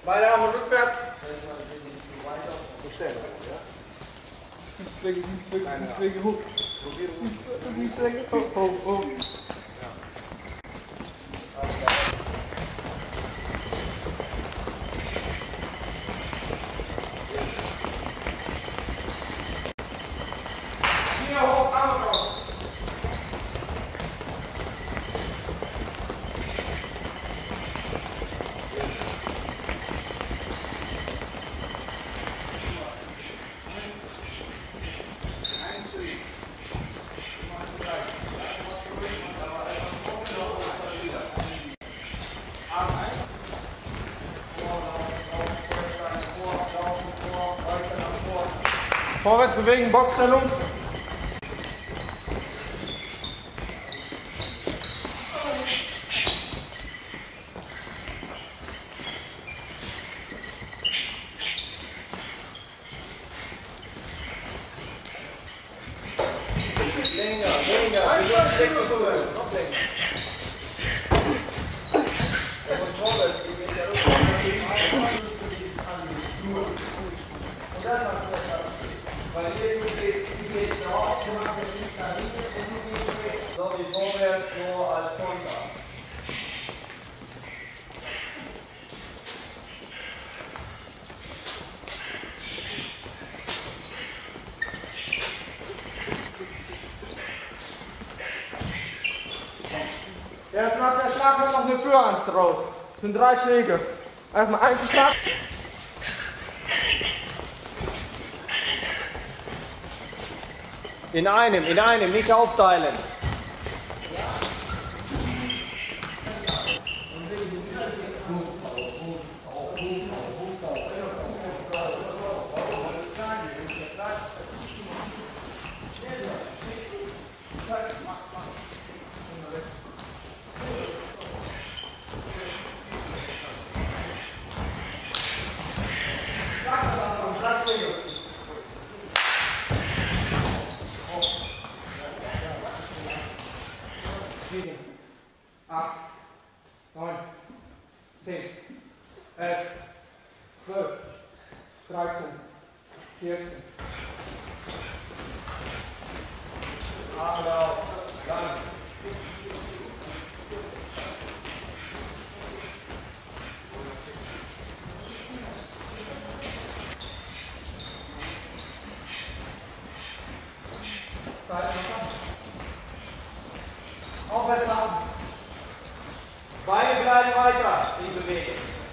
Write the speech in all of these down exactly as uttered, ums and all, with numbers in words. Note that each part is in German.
Beide Arme rückwärts. Und schnell. Sitzwege, Sitzwege, Sitzwege hoch. Sitzwege hoch, hoch, hoch. Finger hoch, Arme raus. Vorwärts bewegen, Boxstellung. Länger, länger, noch länger. Er muss vorwärts gehen, wenn der Rücken und dann machst du das ab. Weil hier geht es drauf, du machst das nicht nach hinten und du gehst so wie vorwärts, so als Konter. Jetzt nach der Schlag kommt noch eine Führhand raus. Das sind drei Schläge. Erstmal Einzelschlag. In einem, in einem, nicht aufteilen. acht, neun, zehn, elf, zwölf, dreizehn, vierzehn. Arme auf, lang. Aufwärts haben. Beine bleiben weiter in Bewegung.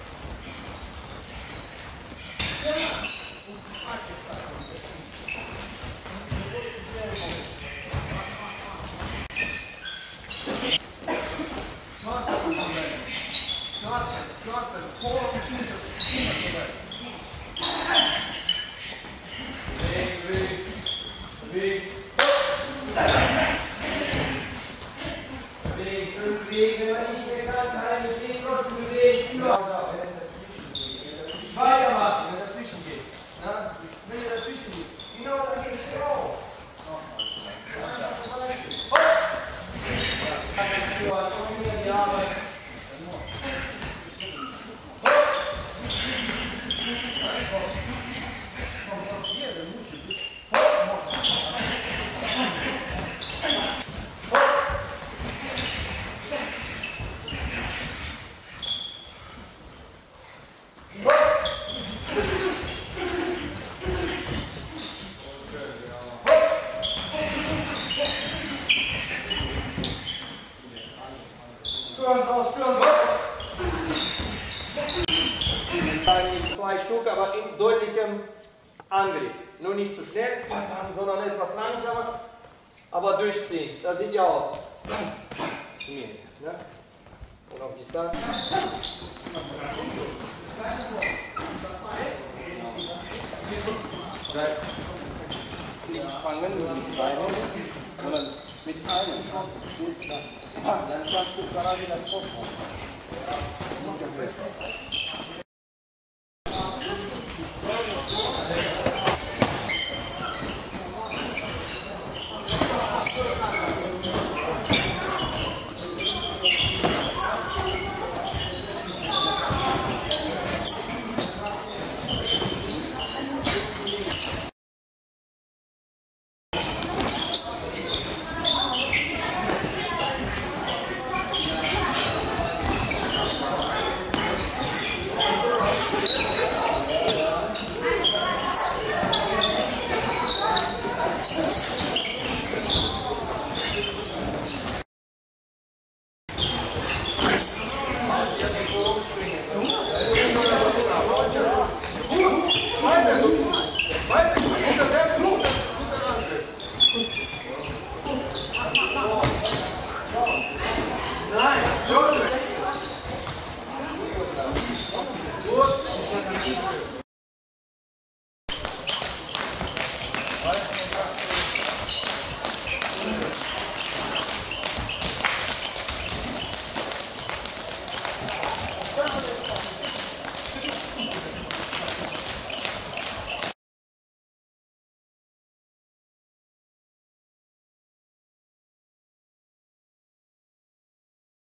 Weitermachen, wenn er dazwischen geht. Ja? Wenn er dazwischen geht. Genau, dann geht es auch. Führen, raus, führen, raus. Zwei Stück, aber in deutlichem Angriff. Nur nicht zu schnell, sondern etwas langsamer, aber durchziehen. Das sieht ja aus. Hier, ne? Und auf Distanz. Nicht fangen mit zwei Händen, sondern mit einem Schlag. Dann kannst du gerade wieder drauf machen.